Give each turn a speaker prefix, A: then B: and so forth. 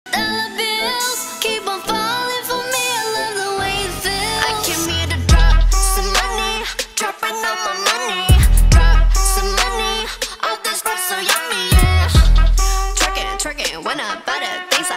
A: Dollar bills keep on falling for me. I love the way it feels. I came here to drop some money, dropping all my money. Drop some money, all this stuff so yummy, yeah. Twerking, when I buy the things I